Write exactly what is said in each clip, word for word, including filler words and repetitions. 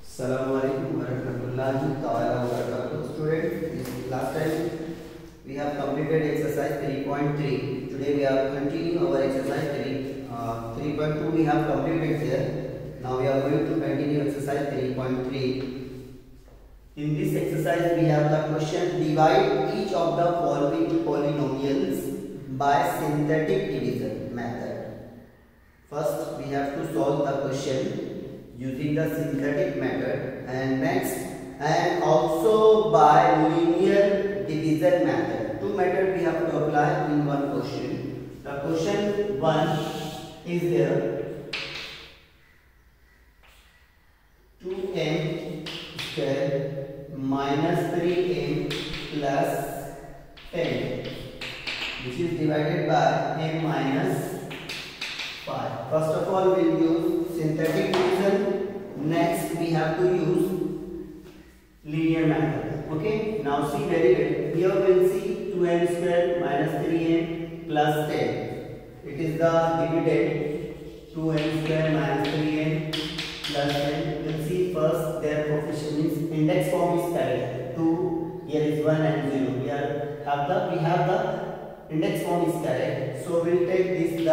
Assalamualaikum warahmatullahi taala wabarakatuh. Students, last time we have completed exercise three point three. Today we are continuing our exercise three. Uh, three point two we have completed there. Now we are going to continue exercise three point three. In this exercise we have the question: divide each of the following polynomials by synthetic division method. First we have to solve the question using the synthetic method, and next and also by linear division method. Two methods we have to apply in one question. The question one is there: two m square minus three m plus ten, which is divided by m minus five. First of all, we will use synthetic division. Next, we have to use linear method. Okay. Now see very well. Here we will see two m square minus three m plus ten. It is the dividend. two m square minus three m plus ten. We will see first their coefficient means index form is correct. two, here is one and zero. We are have the we have the index form is correct. So we will take this the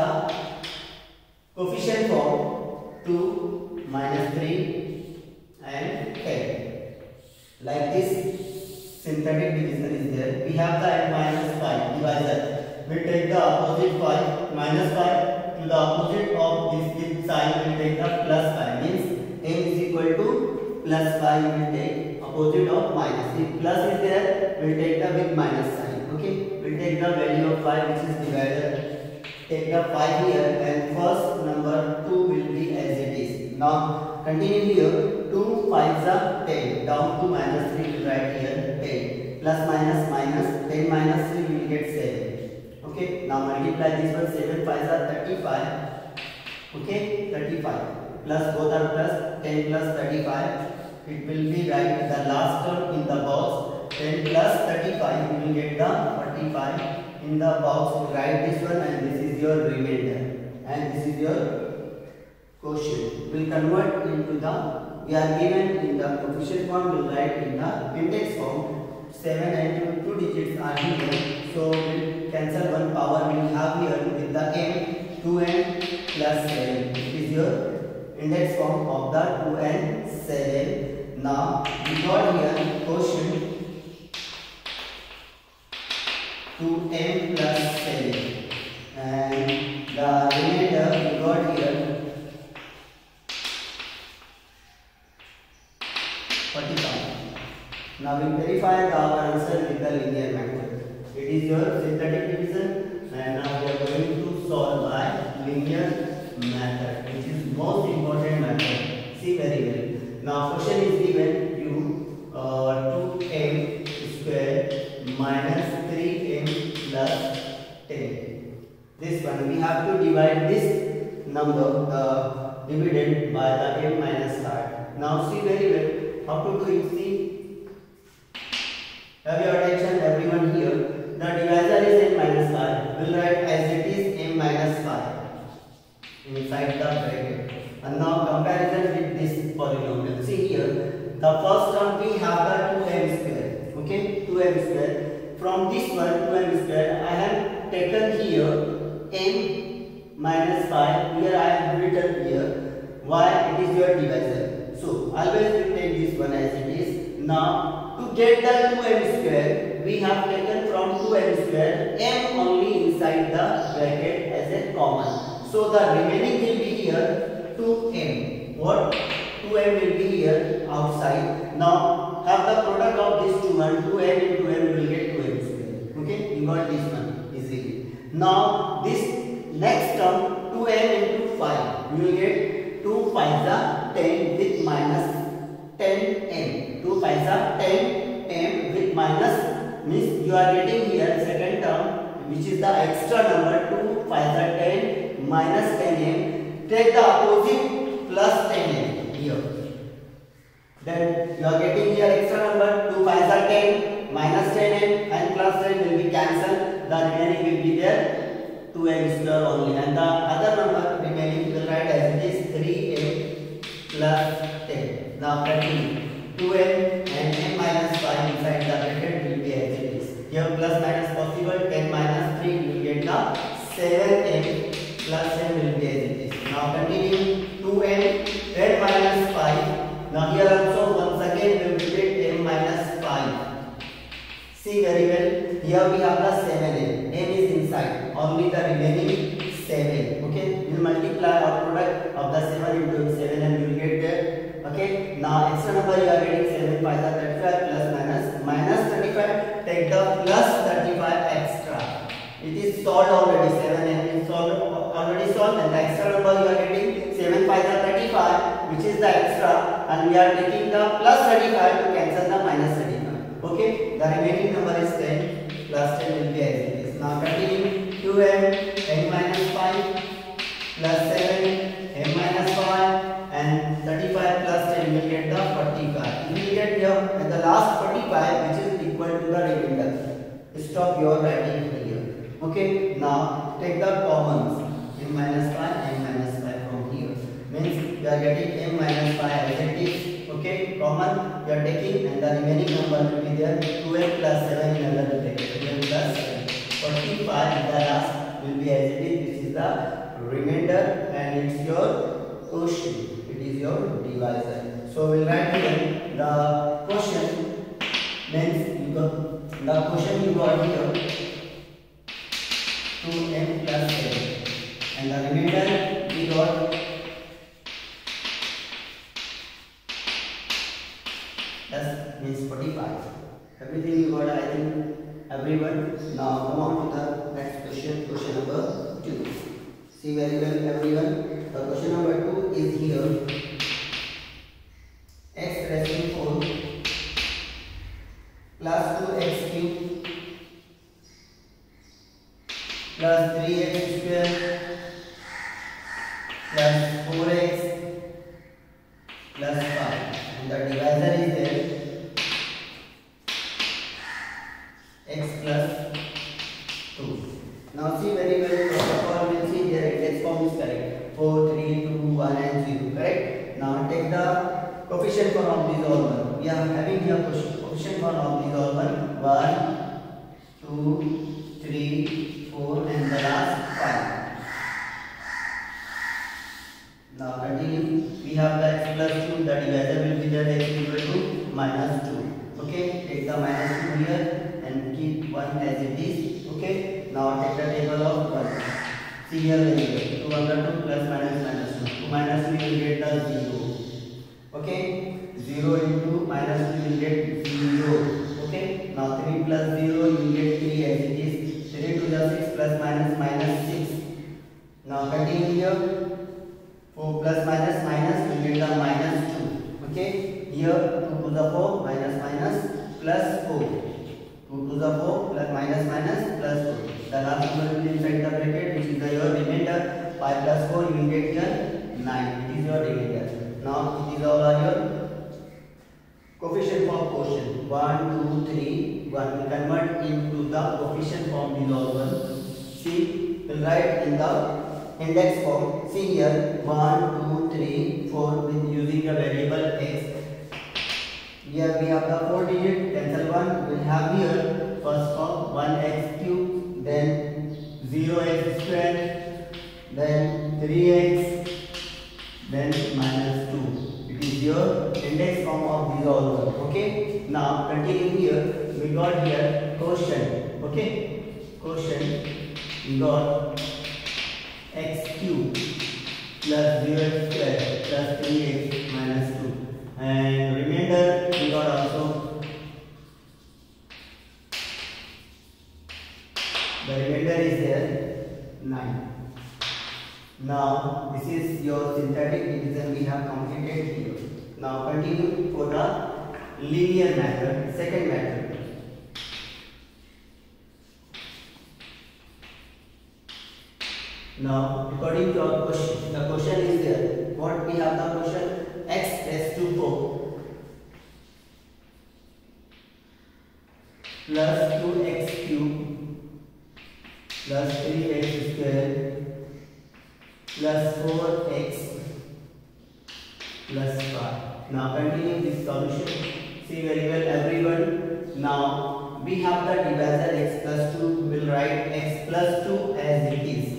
coefficient form two minus three and ten. Like this synthetic division is there. We have the m minus five divisor. We take the opposite five minus five to the opposite of this, this sign. We take the plus five, means m is equal to plus five. We will take opposite of minus. If plus is there, we will take the with minus sign. Okay. We will take the value of five, which is divided. Take the five here, and first number two will be as it is. Now continue here. two fives are ten. Down to minus three will write here ten. Plus minus minus ten minus three we will get seven. Okay. Now multiply this one. seven fives are thirty-five. Okay. thirty-five. Plus both are plus. ten plus thirty-five. It will be right the last term in the box. ten plus thirty-five you will get the forty-five. In the box write this one, and this is your remainder, and this is your quotient. Will convert into the, we are given in the coefficient form, will write in the index form. seven and two, two digits are given, so we'll cancel one power. We will have here with the m two n plus seven. It is your index form of the two and seven. Now we got here quotient two m plus seven, and the remainder we got here forty-five. Now we verify the answer with the linear method. It is your synthetic division, and now we are going to solve by linear method, which is most important method. See very well. Now question is given you uh, two m square minus three m plus ten. This one we have to divide this number, the dividend, by the m minus five. Now see very well how to do it. See, have your attention everyone here. The divisor is m minus five. We'll write as it is m minus five inside the bracket. And now comparison with this polynomial. See here, the first term we have the two m square. Okay, two m square. From this one, two m square, I have taken here m minus five. Here I have written here. Why? It is your divisor. So always we take this one as it is. Now to get the two m square, we have taken from two m square m only inside the bracket as a common. So the remaining will be here two m. What? two m will be here outside. Now have the product of these two and two m into m will get two m square. Okay, you got this one easily. Now this next term two m into five, you will get two fives are ten with minus ten m. two fives are ten m with minus, means you are getting here second term, which is the extra number. two fives are ten minus ten m. Take the opposite plus ten m here. Then you are getting here extra number. two fives are ten minus ten m and plus ten will be cancelled. The remaining will be there two m square only, and the other number remaining will write as it is three m plus ten. Now continue. two m and m minus five inside the bracket will be as it is. Here plus minus possible. ten minus three will get the seven m plus m will be as it is. Now continue. two m ten minus five. Now here also once again we will get m minus five. See very well. Here we have the seven m. M is inside. Only the remaining seven. Okay. We will multiply our product of the seven into seven and we will get there. Okay. Now extra number you are getting seven by the thirty-five plus minus minus thirty-five. Take the plus thirty-five extra. It is solved already. seven m is solved already solved and the extra number you are getting seven by the thirty-five, which is the extra, and we are taking the plus thirty-five to cancel the minus thirty-five. Okay. The remaining number is ten. Plus ten will be as it is. Now continue. two m n minus five plus seven m minus five and thirty-five plus ten will get the forty-five. You will get here at the last forty-five, which is equal to the remainder. Stop your writing here. Okay. Now take the commons. M minus five, m minus five from here. Means you are getting m minus five as it is. Okay, common you are taking and the remaining number will be there. two m plus seven in another bracket. two m plus seven. forty-five in the last will be as it is, which is the remainder and it's your quotient. It is your divisor. So we will write here the quotient means you got the quotient you got here two m plus seven and the remainder we got that means forty-five. Everything you got, I think, everyone. Now come on to the next question, question number two. See very well, everyone. The question number two is here. X raised to four plus two x cube plus three x square plus four x plus five. And the divisor is there. X plus two. Now see very well. First of all, we will see their index form is correct. four, three, two, one and zero. Correct. Now take the coefficient form of these all one. We are having here coefficient form of these all one. one, two, three, four and the last five. Now continue. We have the x plus two. The divisor will be there. X equal to minus two. Okay. Take the minus two here and keep one as it is. Okay. Now take the table of one. See here very well. two under two plus minus minus two. two minus two will get the zero. Okay. zero into minus two will get zero. Okay. Now three plus zero you will get three as it is. three to the six plus minus minus six. Now continue here. four plus minus minus will get the minus two. Okay. Here two to the four minus minus plus four. two to the four plus minus minus plus four. The last number will be inside the bracket, which is the your remainder. five plus four you will get here nine. It is your remainder. Now it is all are your coefficient form quotient. one, two, three, one. We convert into the coefficient form below one. See, we will write in the index form. See here one, two, three, four with using the variable x. Here we have the four digit, cancel one. We will have here first form one x cube, then zero x square, then three x, then minus two. It is your index form of these all one. Okay. Now continue here. We got here quotient. Okay. Quotient. We got x cube plus zero x square plus three x minus two. And remainder we got also the remainder is there nine. Now this is your synthetic division we have completed here. Now continue for the linear method, second method. Now according to our question, the question is there. What we have the question? X raised to four plus two x cube plus three x square plus four x plus five. Now continue this solution. See very well everyone. Now we have the divisor x plus two. We will write x plus two as it is.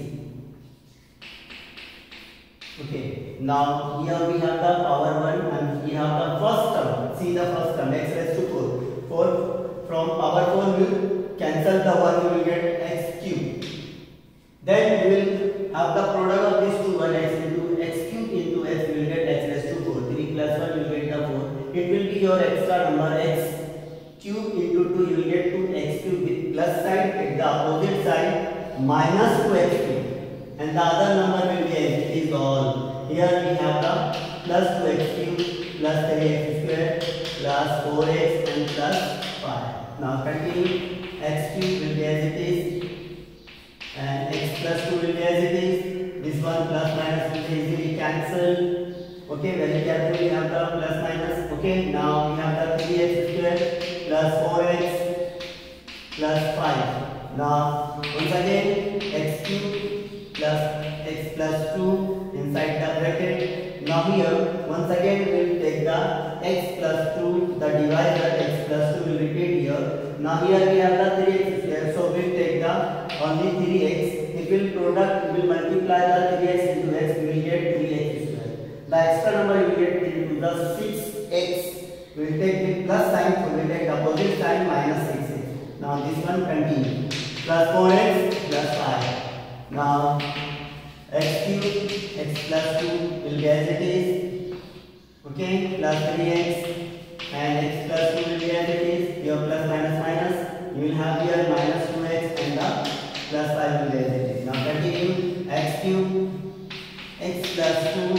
Okay. Now here we have the power one and we have the first term. See the first term x raised to four. four from power four will cancel the one, we will get x cube. Then we will have the product of these two, one x into x cube into x, we will get x raised to four. three plus one, you will get the four. It will be your extra number x cube into two, you will get two x cube with plus sign. At the opposite side minus two x cube. And the other number will be as it is all. Here we have the plus two x cube plus three x square plus four x and plus five. Now continue. X cube will be as it is and x plus two will be as it is. This one plus minus will be easily cancelled. Okay, very carefully we have the plus minus. Okay, now we have the three x square plus four x plus five. Now once again x cube plus x plus two inside the bracket. Now here once again we will take the x plus two, the divisor x plus two will repeat here. Now here we have the three x square, so we will take the only three x. It will product, we will multiply the three x into x, we will get three x square. The extra number you will get into the six x. We will take the plus sign, so we will take the opposite sign minus six x. Now this one continue. Plus four x plus five. Now x cube x plus two will be as it is. Okay, plus three x and x plus two will be as it is. Here plus minus minus. You will have here minus two x and the plus five will be as it is. Now continue. X cube x plus two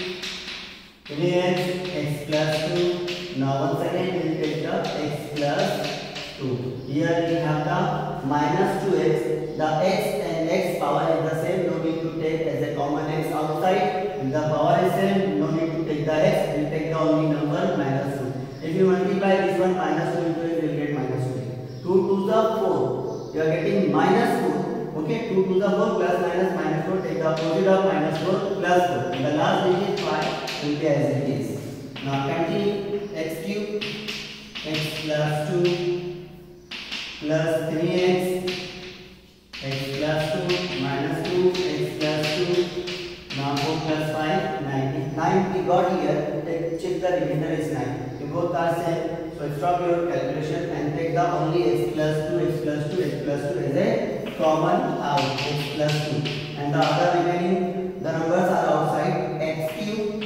three x x plus two. Now once again we will take the x plus two. Here we have the minus two x. The x and x power is the same. No need to take as a common x outside. The power is same. No need to take the x. We will take the only number minus two. If you multiply this one minus two into it, you will get minus two. two to the four. You are getting minus four. Okay, two to the four plus minus minus four. Take the opposite of minus four plus four. And the last digit five will be as it is. Now continue. X cube x plus two plus three x x plus two minus two x plus two. Now four plus five nine. nine we got here. Take, check the remainder is nine. You both are same. So stop your calculation and take the only x plus two x plus two x plus two as a common out. X plus two. And the other remaining the numbers are outside. X cube.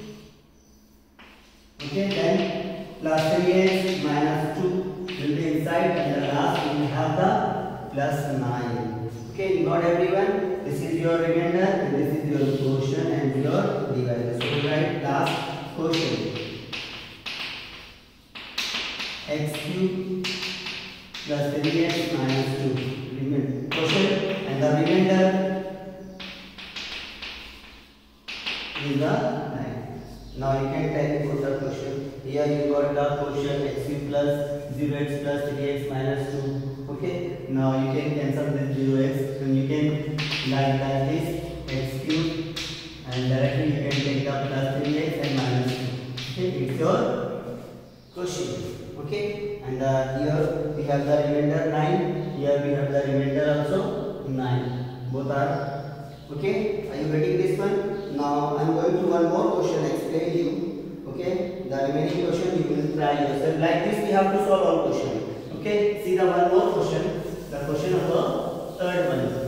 Okay, then plus three x minus two will be inside and the last we will have the plus nine. Okay, you got everyone? This is your remainder and this is your quotient and your divisor. So we write last quotient. X cube plus three x minus two. Remainder. Quotient and the remainder is the nine. Now you can take for the quotient. Here you got the quotient x cube plus zero x plus three x minus two. Okay, now you can cancel this zero x and you can like like this x cube and directly you can take the plus three x and minus two. Okay, it's your quotient. Okay, and uh, here we have the remainder nine. Here we have the remainder also nine. Both are okay. Are you getting this one? Now I am going to one more question explain you. Okay, the remaining question you will try yourself. Like this we have to solve all question. Okay, see the one more question, the question number third one.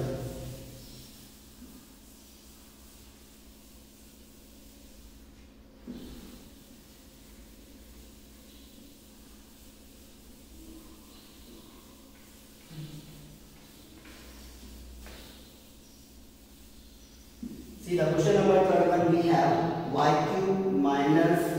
See the question number third one we have y cube minus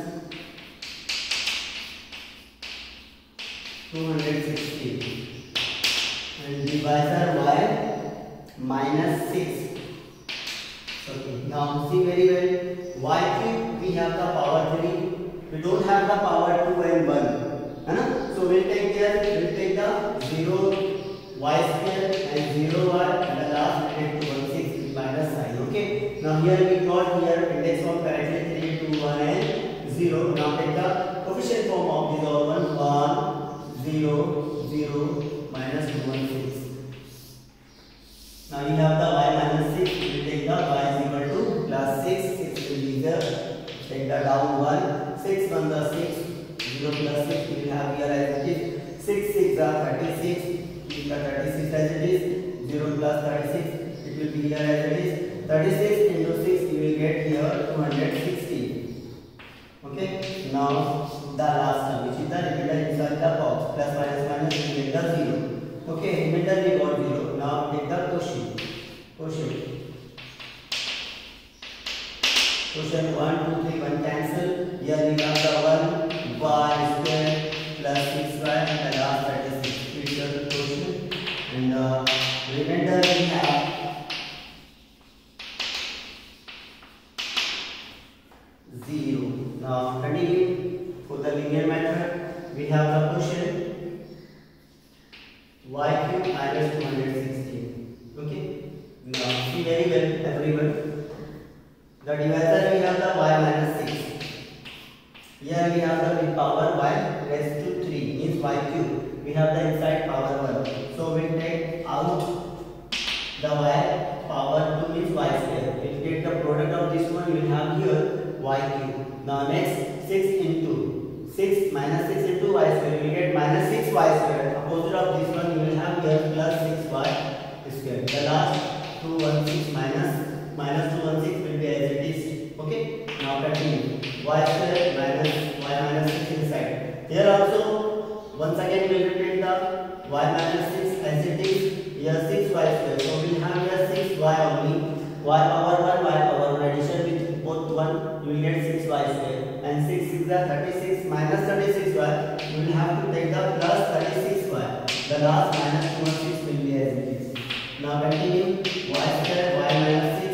two hundred sixty and divisor y minus six. Okay, now see very well y cube we have the power three, we don't have the power two and one. Right? So we will take there, we will take the zero y square and zero y and the last bracket to one six minus sign. Okay, now here we got here index of correctly three two one and zero. Now take the coefficient form of this all one. one, zero, zero, minus two, one, six. Now you have the y minus six. You will take the y is equal to plus six. six will be there. Take the down one. six one the six. zero plus six. You will have here as it is. six six are thirty-six. Keep the thirty-six as it is. zero plus thirty-six. It will be here as it is. thirty-six into six. You will get here two hundred sixty. Okay. Now the last term, which is the remainder inside the box. Plus minus minus. You will get the zero. Okay. Remainder we got zero. Now take the quotient. Quotient. Quotient one, two, three, one cancel. Here we have the one y square plus six y and the last thirty-six. Future quotient. And the remainder we have zero. Now continue for the linear method. We have the quotient y cube minus two hundred sixteen. Okay. Now see very well everyone. The divisor we have the y minus six. Here we have the power y raised to three means y cube. We have the inside power one. So we take out the y power two means y square. We will get the product of this one. You will have here y cube. Now next six into six minus six into y square. You will get minus six y square. Opposite of this one you will have here plus six y square. The last two one six minus minus two one six will be as it is. Okay. Now continue. Y square minus y minus six inside. Here also once again we will repeat the y minus six as it is. Here six y square. So we will have here six y only. Y power one, y power one addition with both one. You will get six y square. And six six are thirty-six minus thirty-six y. You will have to take the plus thirty-six y. The last minus two one six will be as it is. Now continue. Y square y minus six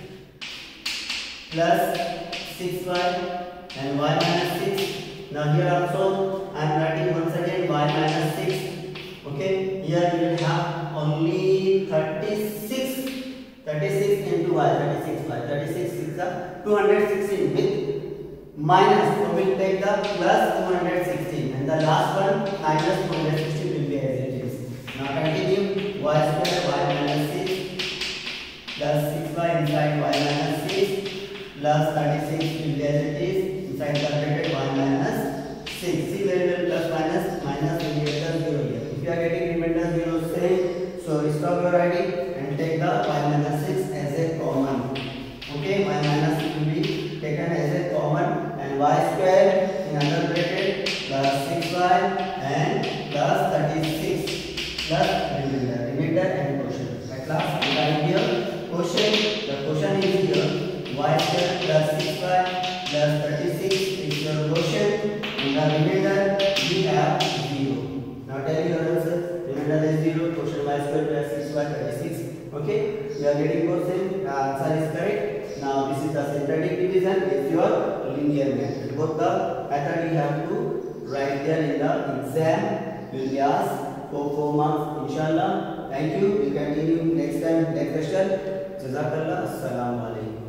plus six y and y minus six. Now here also I am writing once again y minus six. Okay. Here we will have only thirty-six. thirty-six into y. thirty-six y. thirty-six is the two hundred sixteen with minus. So we will take the plus two hundred sixteen and the last one minus two hundred sixteen will be as it is. Now continue. Y square y minus six plus six y inside y minus six plus thirty-six will be as it is. Inside the bracket y minus six. See very well plus minus minus will be equal to zero here. If you are getting remainder zero same, so stop your writing and take the y minus six as a common. Okay, y minus six will be taken as a common and y square in another bracket plus six y and plus thirty-six plus remainder, remainder and quotient. At last we have here quotient. The quotient is here y square plus six y plus thirty-six is your quotient and the remainder we have zero. Now tell your answer. Remainder is zero. Quotient y square plus six y thirty-six. Okay, you are getting quotient. The answer is correct. Now this is the synthetic division. Is your linear method. Both the method you have to write there in the exam. Will be asked for four marks. Inshallah. Thank you. We will continue next time. Next question. Jazakallah. Assalamu alaikum.